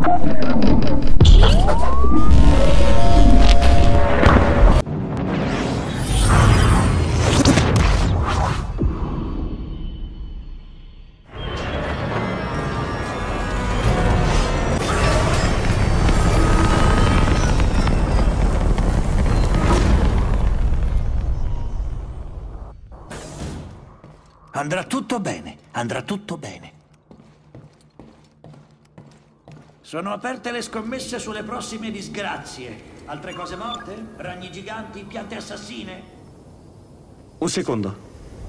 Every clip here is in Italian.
Andrà tutto bene, andrà tutto bene. Sono aperte le scommesse sulle prossime disgrazie. Altre cose morte? Ragni giganti? Piante assassine? Un secondo.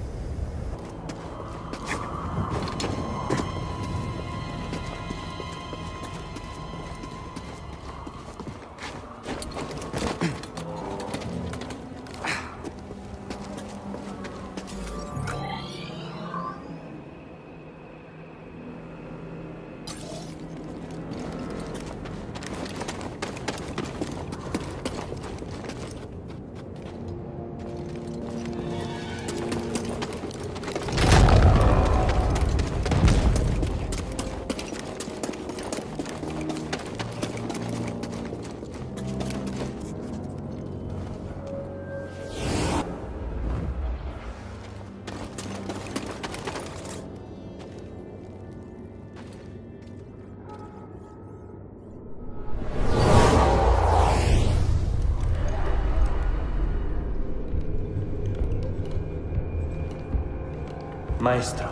Maestro.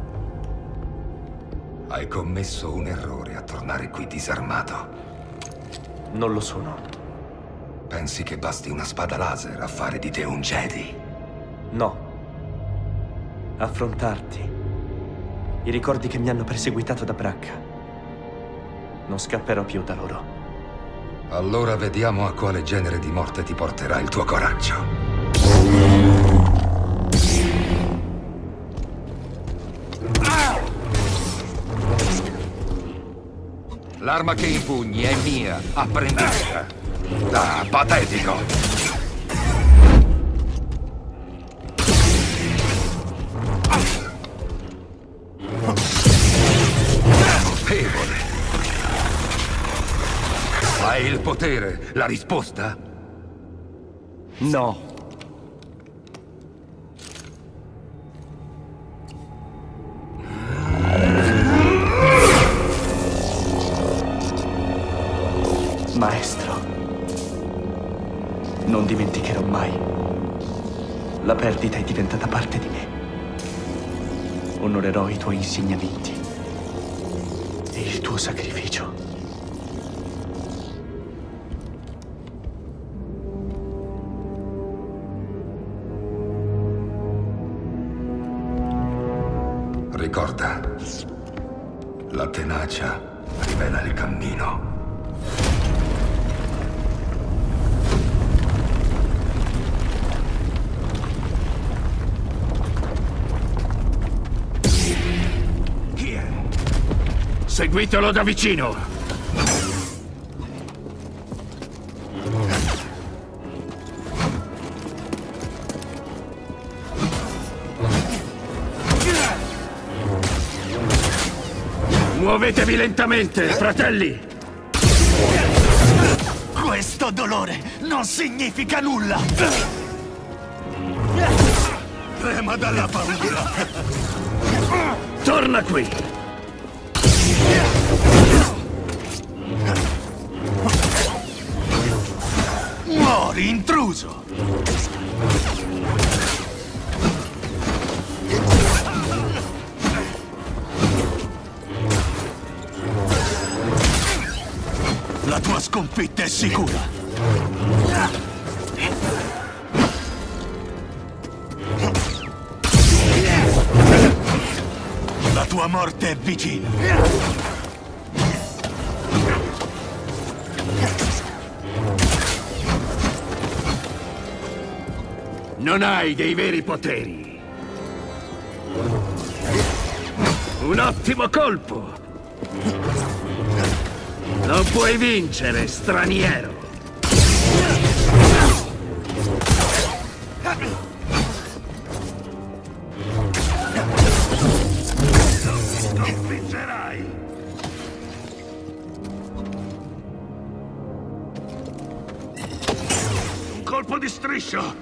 Hai commesso un errore a tornare qui disarmato. Non lo sono. Pensi che basti una spada laser a fare di te un Jedi? No. Affrontarti. I ricordi che mi hanno perseguitato da Bracca. Non scapperò più da loro. Allora vediamo a quale genere di morte ti porterà il tuo coraggio. L'arma che impugni è mia, apprendista. Da patetico. Colpevole. Hai il potere, la risposta? No. Maestro, non dimenticherò mai. La perdita è diventata parte di me. Onorerò i tuoi insegnamenti e il tuo sacrificio. Ricorda, la tenacia rivela il cammino. Seguitelo da vicino! Muovetevi lentamente, fratelli! Questo dolore non significa nulla! Trema dalla paura! Torna qui! Muori, intruso! La tua sconfitta è sicura! La tua morte è vicina! Non hai dei veri poteri. Un ottimo colpo. Non puoi vincere, straniero. Non vincerai. colpo di striscio!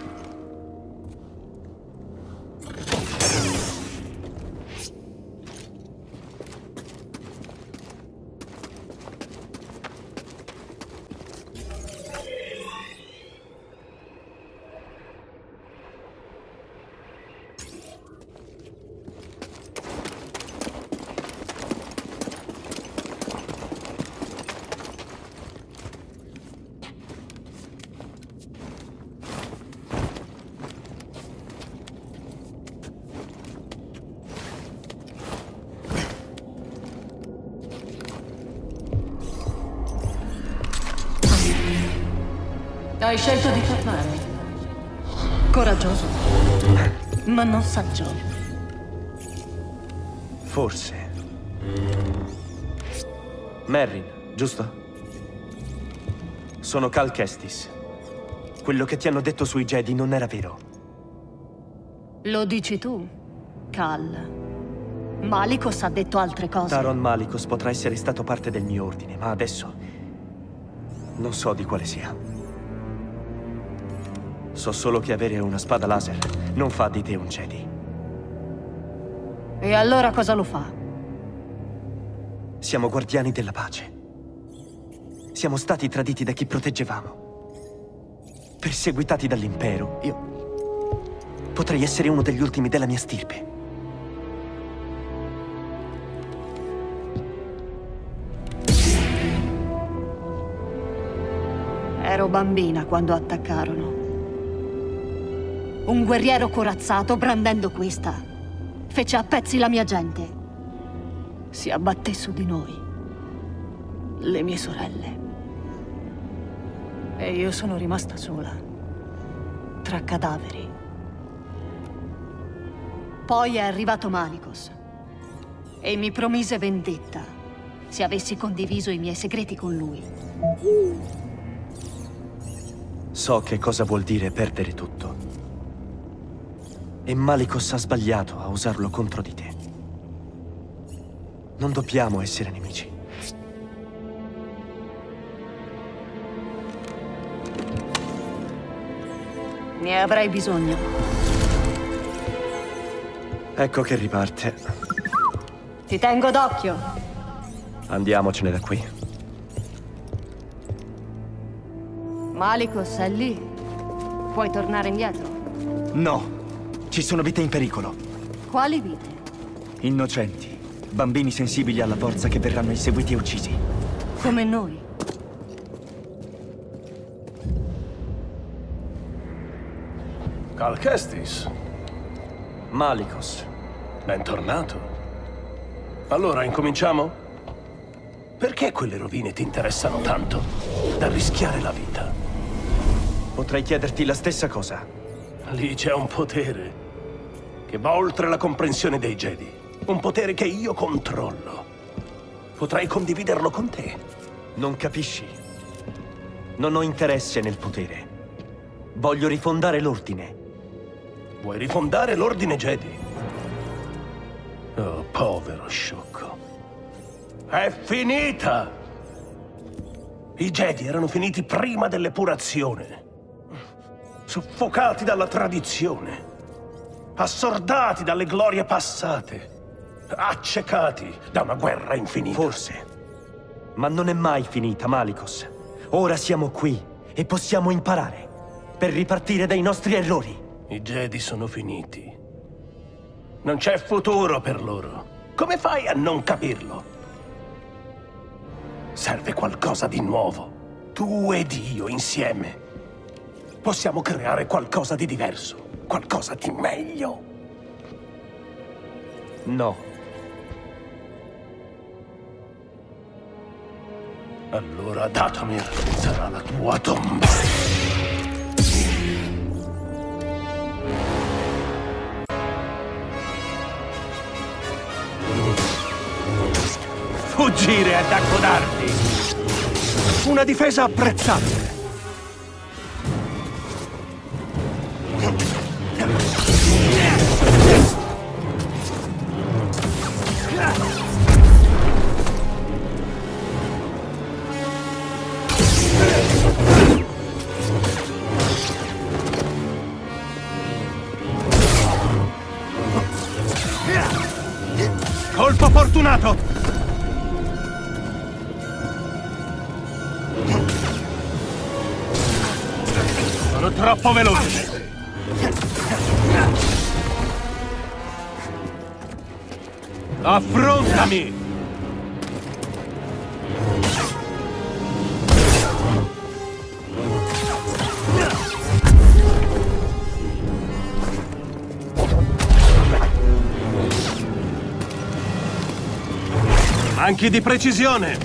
Hai scelto di tornare. Coraggioso, ma non saggio. Forse. Merrin, giusto? Sono Cal Kestis. Quello che ti hanno detto sui Jedi non era vero. Lo dici tu, Cal. Malicos ha detto altre cose. Taron Malicos potrà essere stato parte del mio ordine, ma adesso non so di quale sia. So solo che avere una spada laser non fa di te un Jedi. E allora cosa lo fa? Siamo guardiani della pace. Siamo stati traditi da chi proteggevamo. Perseguitati dall'impero. Io potrei essere uno degli ultimi della mia stirpe. Ero bambina quando attaccarono. Un guerriero corazzato, brandendo questa, fece a pezzi la mia gente. Si abbatté su di noi, le mie sorelle. E io sono rimasta sola, tra cadaveri. Poi è arrivato Malicos e mi promise vendetta se avessi condiviso i miei segreti con lui. So che cosa vuol dire perdere tutto. E Malicos ha sbagliato a usarlo contro di te. Non dobbiamo essere nemici. Ne avrai bisogno. Ecco che riparte. Ti tengo d'occhio. Andiamocene da qui. Malicos è lì. Puoi tornare indietro. No, ci sono vite in pericolo. Quali vite? Innocenti, bambini sensibili alla forza che verranno inseguiti e uccisi. Come noi. Cal Kestis, Malicos. bentornato. Allora, incominciamo? Perché quelle rovine ti interessano tanto da rischiare la vita? Potrei chiederti la stessa cosa. Lì c'è un potere che va oltre la comprensione dei Jedi. Un potere che io controllo. Potrei condividerlo con te. Non capisci? Non ho interesse nel potere. Voglio rifondare l'ordine. Vuoi rifondare l'ordine Jedi? Oh, povero sciocco. È finita! I Jedi erano finiti prima dell'epurazione. Soffocati dalla tradizione. Assordati dalle glorie passate. Accecati da una guerra infinita. Forse. Ma non è mai finita, Malicos. Ora siamo qui e possiamo imparare per ripartire dai nostri errori. I Jedi sono finiti. Non c'è futuro per loro. Come fai a non capirlo? Serve qualcosa di nuovo. Tu ed io insieme. Possiamo creare qualcosa di diverso. Qualcosa di meglio. No. Allora Dathomir sarà la tua tomba. Fuggire è da codardi. Una difesa apprezzabile. fortunato! Sono troppo veloce! Affrontami! Manchi di precisione!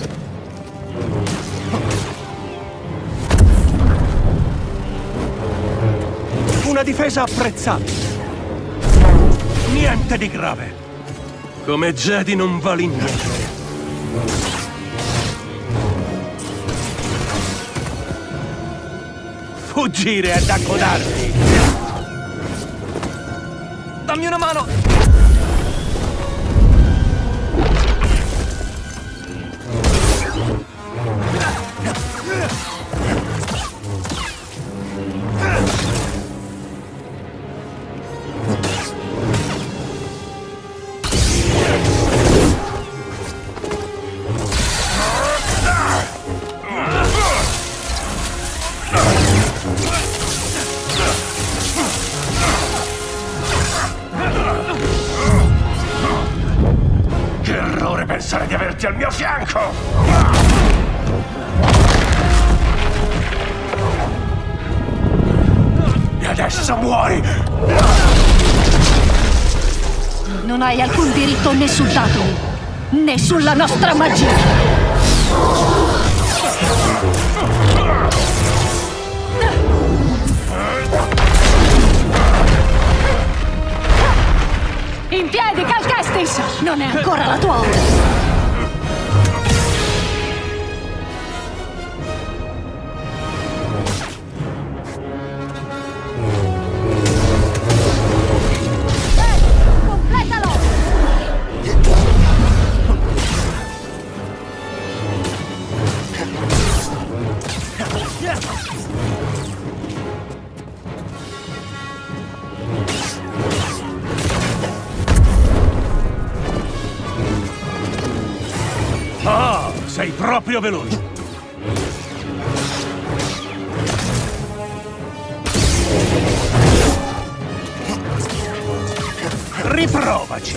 Una difesa apprezzabile. Niente di grave. Come Jedi non vali niente. Fuggire è da codardi! Dammi una mano! Che errore pensare di averti al mio fianco! E adesso muori! Non hai alcun diritto né sul Dathomir, né sulla nostra magia! In piedi, Cal Kestis! Non è ancora la tua ora! Sei proprio veloce! Riprovaci!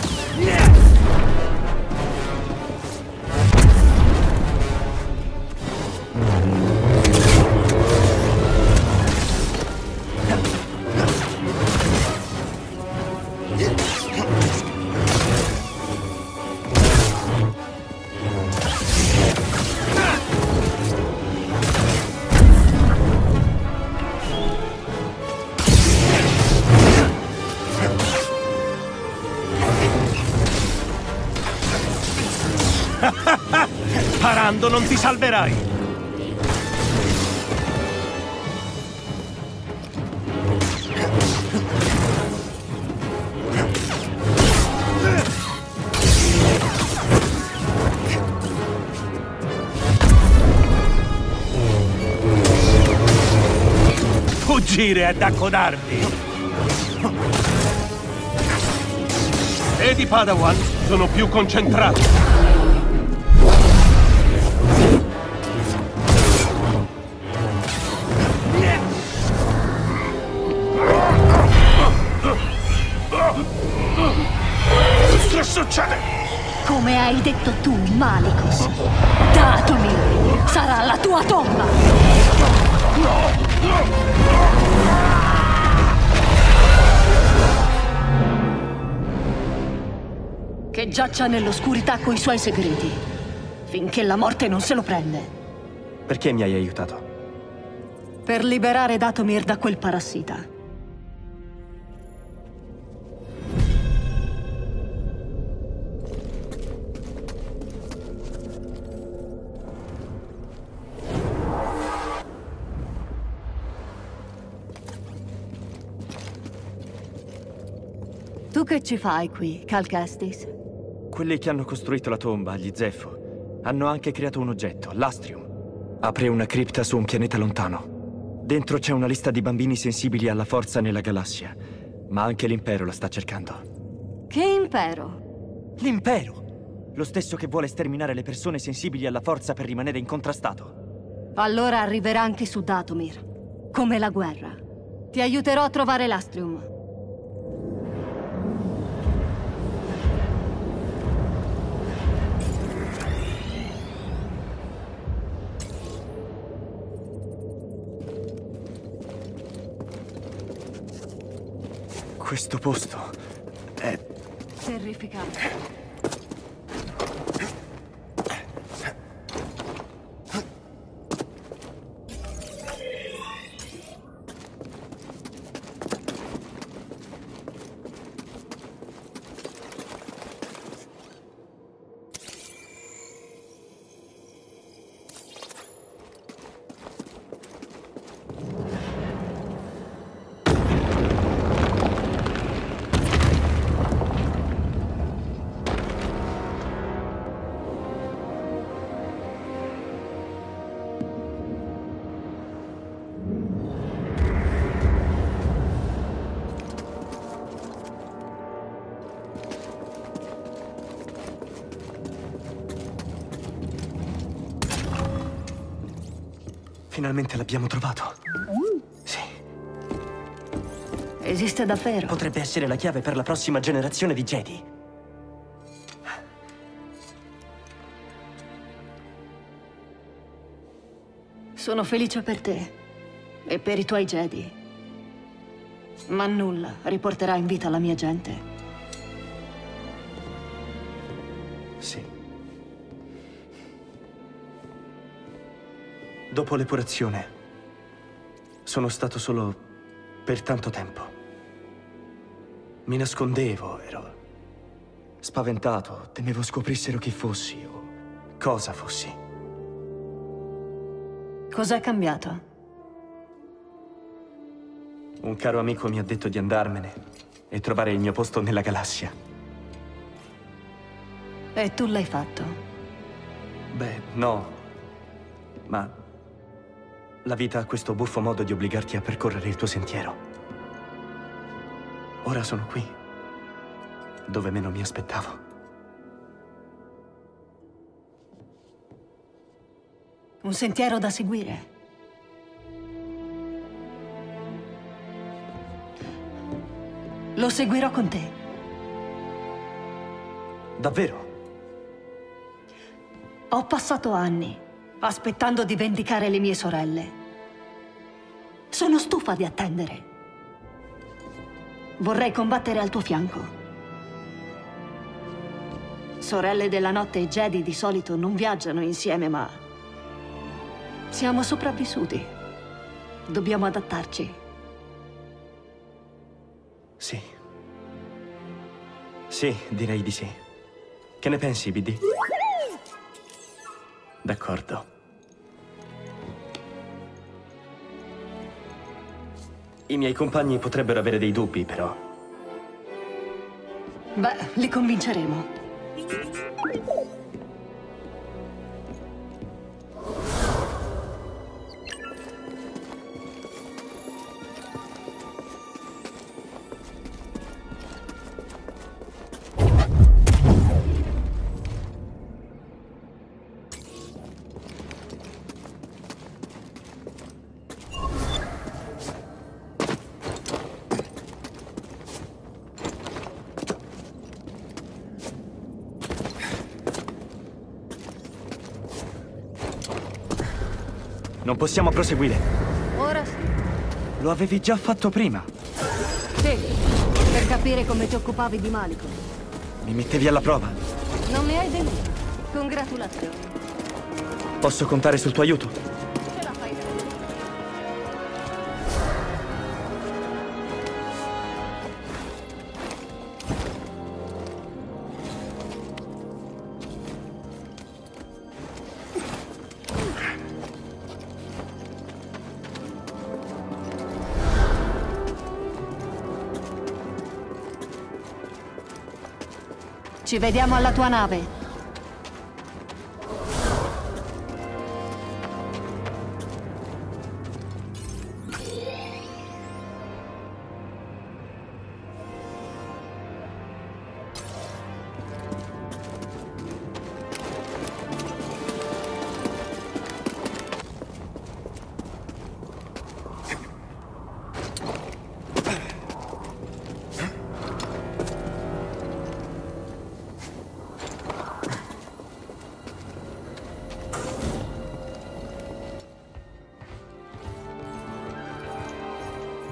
Parando non ti salverai! Fuggire è da codardi! E di Padawan sono più concentrato! Che succede? Come hai detto tu, Malicos, Dathomir sarà la tua tomba! Che giaccia nell'oscurità coi suoi segreti, finché la morte non se lo prende. Perché mi hai aiutato? Per liberare Dathomir da quel parassita. Tu che ci fai qui, Cal Kestis? Quelli che hanno costruito la tomba, gli Zeffo, hanno anche creato un oggetto, l'Astrium. Apre una cripta su un pianeta lontano. Dentro c'è una lista di bambini sensibili alla forza nella galassia, ma anche l'Impero la sta cercando. Che impero? L'Impero? Lo stesso che vuole sterminare le persone sensibili alla forza per rimanere incontrastato. Allora arriverà anche su Dathomir. Come la guerra. Ti aiuterò a trovare l'Astrium. Questo posto è terrificante. Finalmente l'abbiamo trovato. Sì. Esiste davvero? Potrebbe essere la chiave per la prossima generazione di Jedi. Sono felice per te e per i tuoi Jedi. Ma nulla riporterà in vita la mia gente. Sì. Dopo l'epurazione, sono stato solo per tanto tempo. Mi nascondevo, ero spaventato, temevo scoprissero chi fossi o cosa fossi. Cos'è cambiato? Un caro amico mi ha detto di andarmene e trovare il mio posto nella galassia. E tu l'hai fatto? Beh, no. Ma la vita ha questo buffo modo di obbligarti a percorrere il tuo sentiero. Ora sono qui, dove meno mi aspettavo. Un sentiero da seguire. Lo seguirò con te. Davvero? Ho passato anni aspettando di vendicare le mie sorelle. Sono stufa di attendere. Vorrei combattere al tuo fianco. Sorelle della notte e Jedi di solito non viaggiano insieme, ma siamo sopravvissuti. Dobbiamo adattarci. Sì. Sì, direi di sì. Che ne pensi, BD? D'accordo. I miei compagni potrebbero avere dei dubbi, però. Beh, li convinceremo. Non possiamo proseguire. Ora sì. Lo avevi già fatto prima. Sì, per capire come ti occupavi di Malicos. Mi mettevi alla prova. Non mi hai deluso. Congratulazioni. Posso contare sul tuo aiuto? Ce la fai bene. Ci vediamo alla tua nave.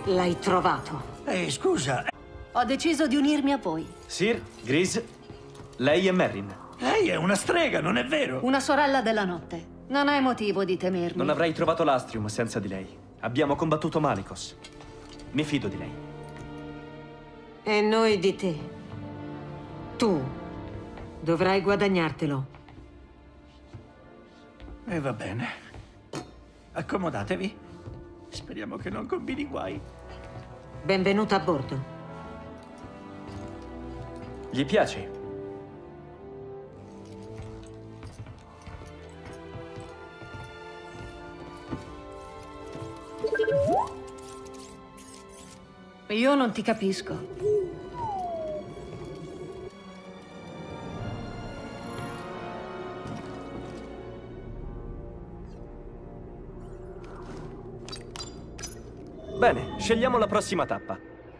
L'hai trovato. Ehi, scusa, Ho deciso di unirmi a voi. Sir, Gris, lei è Merrin. lei è una strega, non è vero? Una sorella della notte. Non hai motivo di temermi. Non avrei trovato l'Astrium senza di lei. Abbiamo combattuto Malicos. Mi fido di lei. E noi di te. Tu dovrai guadagnartelo. E va bene. Accomodatevi. Speriamo che non combini guai. Benvenuta a bordo. Gli piaci? Io non ti capisco. Bene, scegliamo la prossima tappa.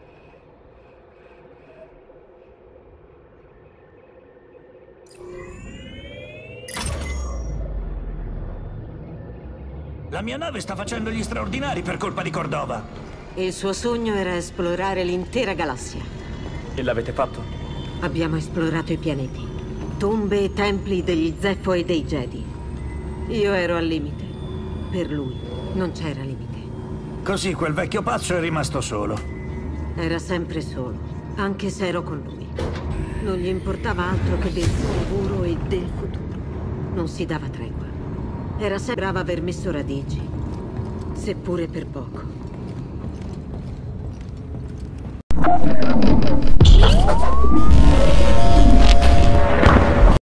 La mia nave sta facendo gli straordinari per colpa di Cordova. Il suo sogno era esplorare l'intera galassia. E l'avete fatto? Abbiamo esplorato i pianeti, tombe e templi degli Zeffo e dei Jedi. Io ero al limite. Per lui non c'era limite. Così quel vecchio pazzo è rimasto solo. Era sempre solo, anche se ero con lui. Non gli importava altro che del suo lavoro e del futuro. Non si dava tregua. Era sembrava aver messo radici, seppure per poco.